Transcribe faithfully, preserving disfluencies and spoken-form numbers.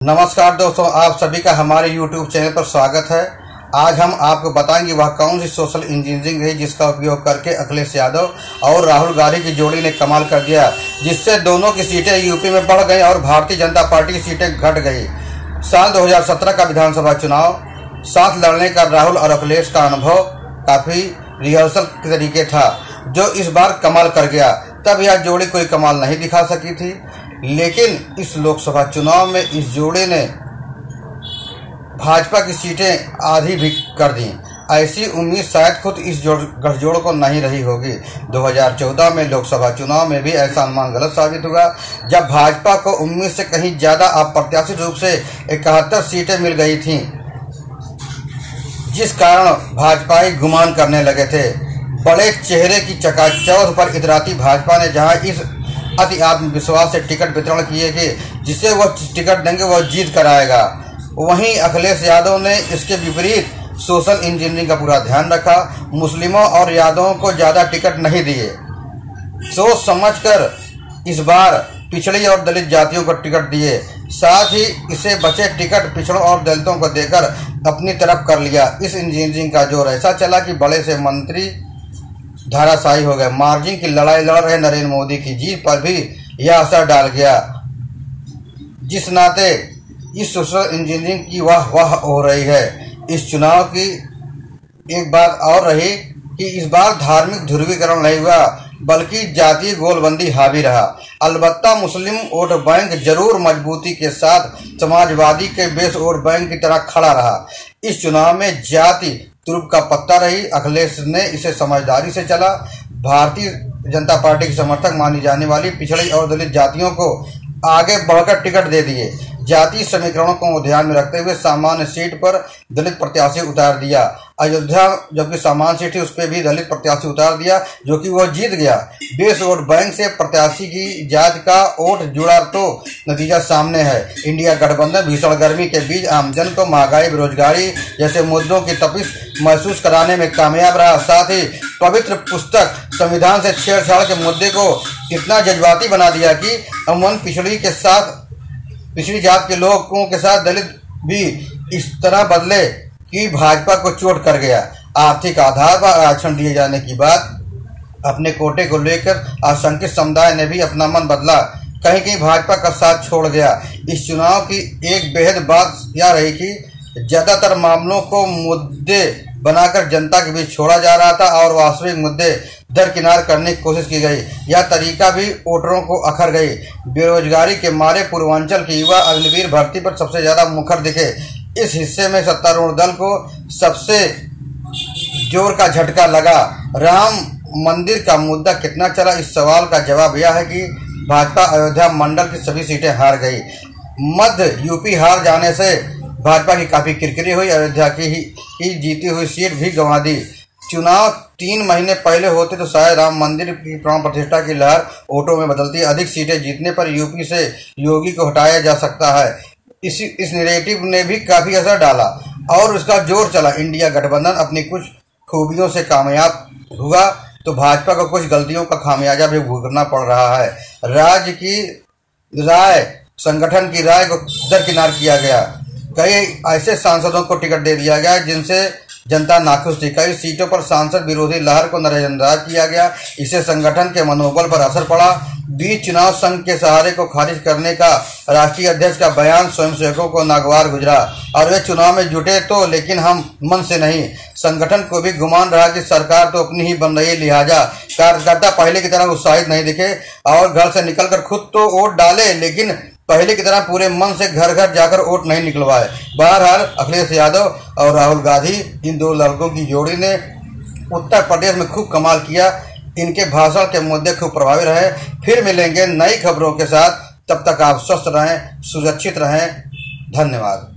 नमस्कार दोस्तों, आप सभी का हमारे यूट्यूब चैनल पर स्वागत है। आज हम आपको बताएंगे वह कौन सी सोशल इंजीनियरिंग है जिसका उपयोग करके अखिलेश यादव और राहुल गांधी की जोड़ी ने कमाल कर दिया, जिससे दोनों की सीटें यूपी में बढ़ गई और भारतीय जनता पार्टी की सीटें घट गई। साल दो हज़ार सत्रह का विधानसभा चुनाव साथ लड़ने का राहुल और अखिलेश का अनुभव काफ़ी रिहर्सल के तरीके था, जो इस बार कमाल कर गया। तब यह जोड़ी कोई कमाल नहीं दिखा सकी थी, लेकिन इस लोकसभा चुनाव में इस जोड़ी ने भाजपा की सीटें आधी भी कर दी। ऐसी उम्मीद शायद खुद इस गठजोड़ को नहीं रही होगी। दो हज़ार चौदह में लोकसभा चुनाव में भी ऐसा अनुमान गलत साबित हुआ, जब भाजपा को उम्मीद से कहीं ज्यादा अप्रत्याशित रूप से इकहत्तर सीटें मिल गई थीं, जिस कारण भाजपाई गुमान करने लगे थे। बड़े चेहरे की चकाचौंध पर इतराती भाजपा ने जहां इस अति आत्मविश्वास से टिकट वितरण किए कि जिसे वह टिकट देंगे वह जीत कर आएगा, वहीं अखिलेश यादव ने इसके विपरीत सोशल इंजीनियरिंग का पूरा ध्यान रखा। मुस्लिमों और यादवों को ज़्यादा टिकट नहीं दिए। सोच समझकर इस बार पिछड़ी और दलित जातियों को टिकट दिए, साथ ही इसे बचे टिकट पिछड़ों और दलितों को देकर अपनी तरफ कर लिया। इस इंजीनियरिंग का जोर ऐसा चला कि बड़े से मंत्री धाराशायी हो गए। मार्जिन की लड़ाई लड़ रहे नरेंद्र मोदी की जीत पर भी यह असर डाल गया, जिस नाते इस सोशल इंजीनियरिंग की वाह वाह हो रही है। इस चुनाव की एक बात और रही कि इस बार धार्मिक ध्रुवीकरण नहीं हुआ, बल्कि जातीय गोलबंदी हावी रहा। अलबत्ता मुस्लिम वोट बैंक जरूर मजबूती के साथ समाजवादी के बेस वोट बैंक की तरह खड़ा रहा। इस चुनाव में जाति तुरुप का पत्ता रही। अखिलेश ने इसे समझदारी से चला। भारतीय जनता पार्टी की समर्थक मानी जाने वाली पिछड़ी और दलित जातियों को आगे बढ़कर टिकट दे दिए। जातीय समीकरणों को ध्यान में रखते हुए सामान्य सीट पर दलित प्रत्याशी उतार दिया। अयोध्या जबकि सामान्य सीट थी, उस पर भी दलित प्रत्याशी उतार दिया, जो कि वह जीत गया। बेस वोट बैंक से प्रत्याशी की जात का वोट जुड़ा तो नतीजा सामने है। इंडिया गठबंधन भीषण गर्मी के बीच आमजन को महंगाई, बेरोजगारी जैसे मुद्दों की तपिश महसूस कराने में कामयाब रहा। साथ ही पवित्र पुस्तक संविधान से छेड़छाड़ के मुद्दे को इतना जज्बाती बना दिया कि अमन पिछड़ी के साथ पिछड़ी जात के लोगों के साथ दलित भी इस तरह बदले कि भाजपा को चोट कर गया। आर्थिक आधार पर आरक्षण दिए जाने की बात, अपने कोटे को लेकर आशंकित समुदाय ने भी अपना मन बदला, कहीं कहीं भाजपा का साथ छोड़ गया। इस चुनाव की एक बेहद बात यह रही कि ज्यादातर मामलों को मुद्दे बनाकर जनता के बीच छोड़ा जा रहा था और वास्तविक मुद्दे दरकिनार करने की कोशिश की गई। यह तरीका भी वोटरों को अखर गई। बेरोजगारी के मारे पूर्वांचल के युवा अग्निवीर भर्ती पर सबसे ज्यादा मुखर दिखे। इस हिस्से में सत्तारूढ़ दल को सबसे जोर का झटका लगा। राम मंदिर का मुद्दा कितना चला, इस सवाल का जवाब यह है कि भाजपा अयोध्या मंडल की सभी सीटें हार गई। मध्य यूपी हार जाने से भाजपा की काफी किरकिरी हुई। अयोध्या की ही, ही जीती हुई सीट भी गंवा दी। चुनाव तीन महीने पहले होते तो शायद राम मंदिर की प्राण प्रतिष्ठा की लहर वोटों में बदलती। अधिक सीटें जीतने पर यूपी से योगी को हटाया जा सकता है। इस इस नैरेटिव ने भी काफी असर डाला और उसका जोर चला। इंडिया गठबंधन अपनी कुछ खूबियों से कामयाब हुआ तो भाजपा को कुछ गलतियों का खामियाजा भी भुगतना पड़ रहा है। राज्य की राय, संगठन की राय को दरकिनार किया गया। कई ऐसे सांसदों को टिकट दे दिया गया जिनसे जनता नाखुश थी। कई सीटों पर सांसद विरोधी लहर को नजरअंदाज किया गया। इससे संगठन के मनोबल पर असर पड़ा। बीच चुनाव संघ के सहारे को खारिज करने का राष्ट्रीय अध्यक्ष का बयान स्वयंसेवकों को नागवार गुजरा और वे चुनाव में जुटे तो, लेकिन हम मन से नहीं। संगठन को भी गुमान रहा कि सरकार तो अपनी ही बन रही, लिहाजा कार्यकर्ता पहले की तरह उत्साहित नहीं दिखे और घर से निकलकर खुद तो वोट डाले, लेकिन पहले की तरह पूरे मन से घर घर जाकर वोट नहीं निकलवाए। बहरहाल अखिलेश यादव और राहुल गांधी, इन दो लड़कों की जोड़ी ने उत्तर प्रदेश में खूब कमाल किया। इनके भाषण के मुद्दे खूब प्रभावी रहे। फिर मिलेंगे नई खबरों के साथ, तब तक आप स्वस्थ रहें, सुरक्षित रहें। धन्यवाद।